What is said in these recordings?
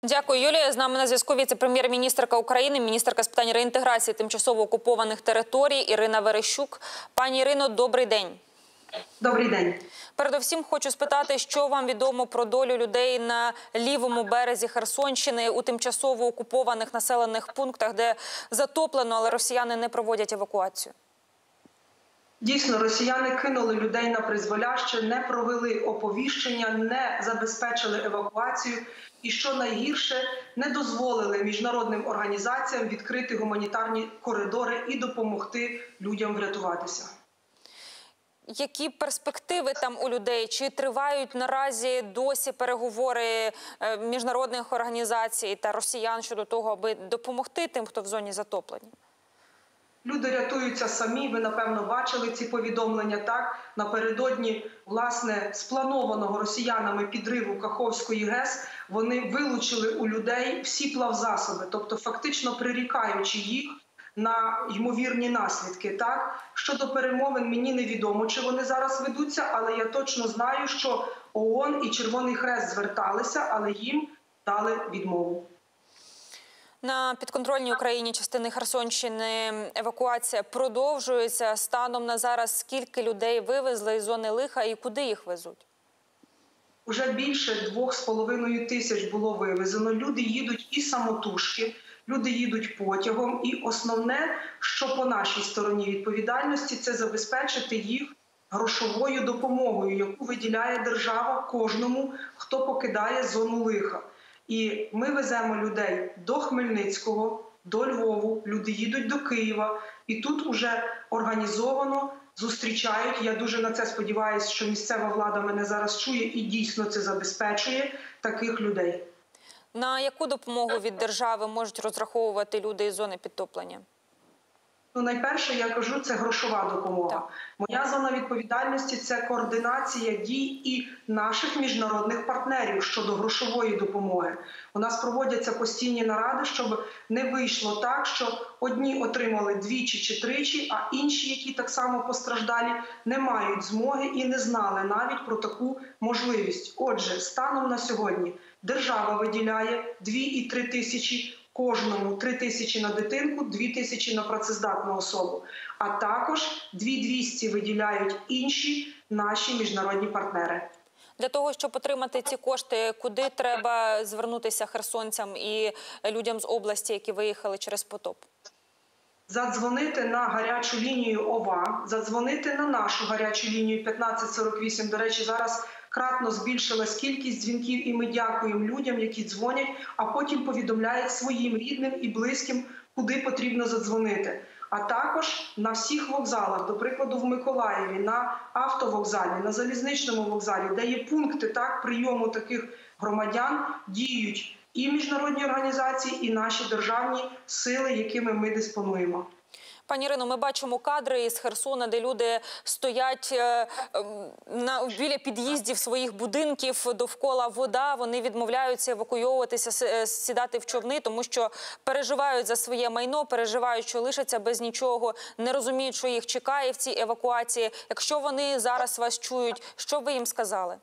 Дякую, Юлія. З нами на зв'язку віце-прем'єр-міністерка України, міністерка з питань реінтеграції тимчасово окупованих територій Ірина Верещук. Пані Ірино, добрий день. Добрий день. Передусім хочу спитати, що вам відомо про долю людей на лівому березі Херсонщини у тимчасово окупованих населених пунктах, де затоплено, але росіяни не проводять евакуацію? Дійсно, росіяни кинули людей на призволяще, не провели оповіщення, не забезпечили евакуацію і, що найгірше, не дозволили міжнародним організаціям відкрити гуманітарні коридори і допомогти людям врятуватися. Які перспективи там у людей? Чи тривають наразі досі переговори міжнародних організацій та росіян щодо того, аби допомогти тим, хто в зоні затоплення? Люди рятуються самі, ви, напевно, бачили ці повідомлення, так? Напередодні, власне, спланованого росіянами підриву Каховської ГЕС, вони вилучили у людей всі плавзасоби, тобто фактично прирікаючи їх на ймовірні наслідки. Так? Щодо перемовин, мені невідомо, чи вони зараз ведуться, але я точно знаю, що ООН і Червоний Хрест зверталися, але їм дали відмову. На підконтрольній Україні частини Херсонщини евакуація продовжується. Станом на зараз скільки людей вивезли із зони лиха і куди їх везуть? Уже більше 2,5 тисяч було вивезено. Люди їдуть і самотужки, люди їдуть потягом. І основне, що по нашій стороні відповідальності, це забезпечити їх грошовою допомогою, яку виділяє держава кожному, хто покидає зону лиха. І ми веземо людей до Хмельницького, до Львову, люди їдуть до Києва. І тут уже організовано зустрічають. Я дуже на це сподіваюся, що місцева влада мене зараз чує і дійсно це забезпечує таких людей. На яку допомогу від держави можуть розраховувати люди із зони підтоплення? Ну, найперше, я кажу, це грошова допомога. Так. Моя зона відповідальності – це координація дій і наших міжнародних партнерів щодо грошової допомоги. У нас проводяться постійні наради, щоб не вийшло так, що одні отримали двічі чи тричі, а інші, які так само постраждалі, не мають змоги і не знали навіть про таку можливість. Отже, станом на сьогодні держава виділяє 2 і 3 тисячі кожному, 3 тисячі на дитинку, 2 тисячі на працездатну особу. А також 2200 виділяють інші наші міжнародні партнери. Для того, щоб отримати ці кошти, куди треба звернутися херсонцям і людям з області, які виїхали через потоп? Задзвонити на гарячу лінію ОВА, задзвонити на нашу гарячу лінію 1548. До речі, зараз кратно збільшилась кількість дзвінків, і ми дякуємо людям, які дзвонять, а потім повідомляють своїм рідним і близьким, куди потрібно задзвонити. А також на всіх вокзалах, до прикладу, в Миколаєві, на автовокзалі, на залізничному вокзалі, де є пункти прийому таких громадян, діють і міжнародні організації, і наші державні сили, якими ми диспонуємо. Пані Ірино, ми бачимо кадри із Херсона, де люди стоять біля під'їздів своїх будинків, довкола вода, вони відмовляються евакуйовуватися, сідати в човни, тому що переживають за своє майно, переживають, що лишаться без нічого, не розуміють, що їх чекає в цій евакуації. Якщо вони зараз вас чують, що ви їм сказали?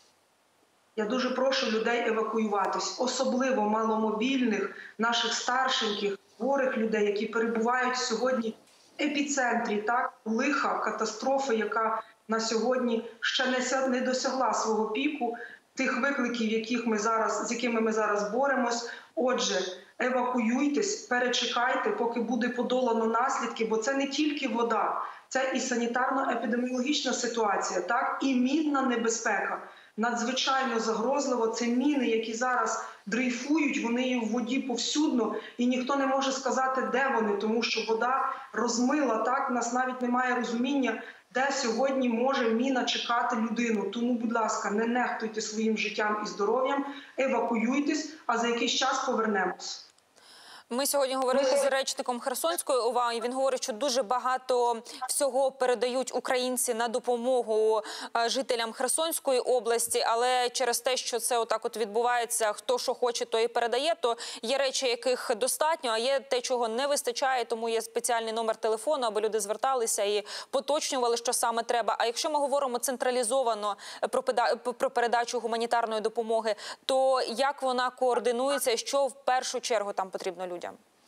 Я дуже прошу людей евакуюватись, особливо маломобільних, наших старшеньких, хворих людей, які перебувають сьогодні в епіцентрі лиха, катастрофи, яка на сьогодні ще не досягла свого піку, тих викликів, з якими ми зараз боремось. Отже, евакуюйтесь, перечекайте, поки буде подолано наслідки, бо це не тільки вода, це і санітарно-епідеміологічна ситуація, і мінна небезпека. Надзвичайно загрозливо. Це міни, які зараз дрейфують, вони є в воді повсюдно, і ніхто не може сказати, де вони, тому що вода розмила, в нас навіть немає розуміння, де сьогодні може міна чекати людину. Тому, будь ласка, не нехтуйте своїм життям і здоров'ям, евакуюйтесь, а за якийсь час повернемось. Ми сьогодні говорили з речником Херсонської ОВА, і він говорить, що дуже багато всього передають українці на допомогу жителям Херсонської області, але через те, що це отак от відбувається, хто що хоче, то і передає, то є речі, яких достатньо, а є те, чого не вистачає, тому є спеціальний номер телефону, аби люди зверталися і поточнювали, що саме треба. А якщо ми говоримо централізовано про передачу гуманітарної допомоги, то як вона координується і що в першу чергу там потрібно людям?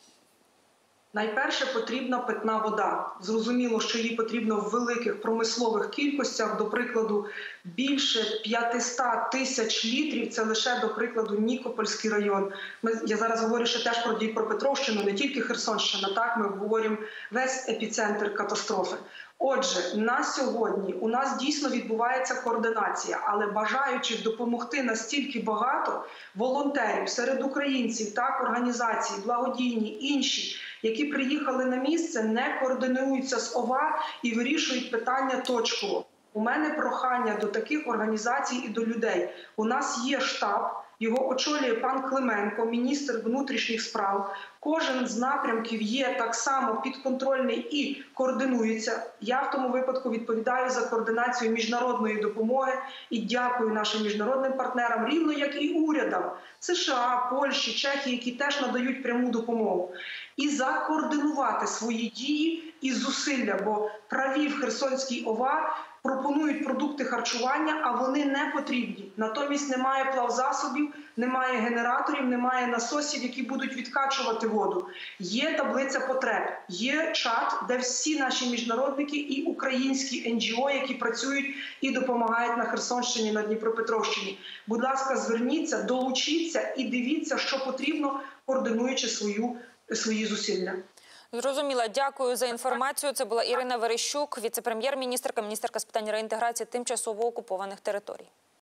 Найперше потрібна питна вода. Зрозуміло, що її потрібно в великих промислових кількостях, до прикладу, більше 500 тисяч літрів, це лише, до прикладу, Нікопольський район. Я зараз говорю ще теж про Дніпропетровщину, не тільки Херсонщина, так, ми обговорюємо весь епіцентр катастрофи. Отже, на сьогодні у нас дійсно відбувається координація, але бажаючих допомогти настільки багато волонтерів серед українців, так, організацій, благодійні, інші, які приїхали на місце, не координуються з ОВА і вирішують питання точково. У мене прохання до таких організацій і до людей. У нас є штаб, його очолює пан Клименко, міністр внутрішніх справ. Кожен з напрямків є так само підконтрольний і координується. Я в тому випадку відповідаю за координацію міжнародної допомоги і дякую нашим міжнародним партнерам, рівно як і урядам США, Польщі, Чехії, які теж надають пряму допомогу. І закоординувати свої дії і зусилля, бо праві в Херсонській ОВА пропонують продукти харчування, а вони не потрібні. Натомість немає плавзасобів, немає генераторів, немає насосів, які будуть відкачувати воду. Є таблиця потреб, є чат, де всі наші міжнародники і українські НГО, які працюють і допомагають на Херсонщині, на Дніпропетровщині. Будь ласка, зверніться, долучіться і дивіться, що потрібно, координуючи свої зусилля. Зрозуміла. Дякую за інформацію. Це була Ірина Верещук, віце-прем'єр-міністерка, міністерка з питань реінтеграції тимчасово окупованих територій.